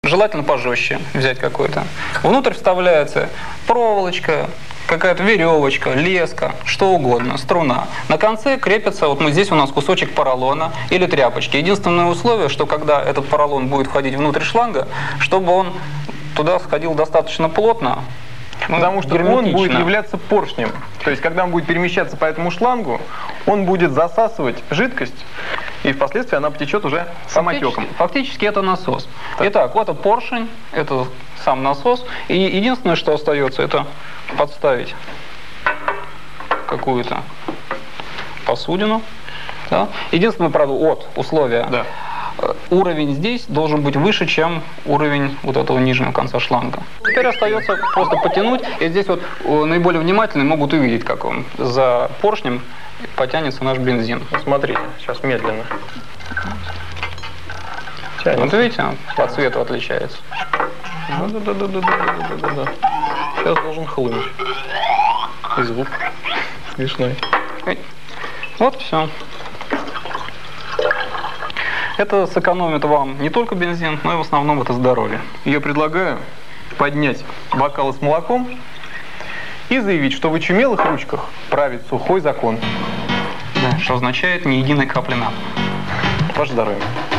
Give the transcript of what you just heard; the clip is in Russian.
желательно пожестче взять какой-то. Внутрь вставляется проволочка, какая-то веревочка, леска, что угодно, струна. На конце крепится, вот здесь у нас кусочек поролона или тряпочки. Единственное условие, что когда этот поролон будет входить внутрь шланга, чтобы он туда сходил достаточно плотно, потому что он будет являться поршнем. То есть, когда он будет перемещаться по этому шлангу, он будет засасывать жидкость, и впоследствии она потечет уже самотеком. Фактически это насос. Итак, вот это поршень, это сам насос. И единственное, что остается, это подставить какую-то посудину. Да? Единственное, правда, условие. Да. Уровень здесь должен быть выше, чем уровень вот этого нижнего конца шланга. Теперь остается просто потянуть, и здесь вот наиболее внимательные могут увидеть, как он за поршнем потянется наш бензин. Смотрите, сейчас медленно. Вот видите, он по цвету отличается. Да. Сейчас должен хлынуть. И звук смешной. Вот все. Это сэкономит вам не только бензин, но и в основном это здоровье. Я предлагаю поднять бокалы с молоком и заявить, что в очумелых ручках правит сухой закон. Да, что означает ни единой капли на пол. Ваше здоровье.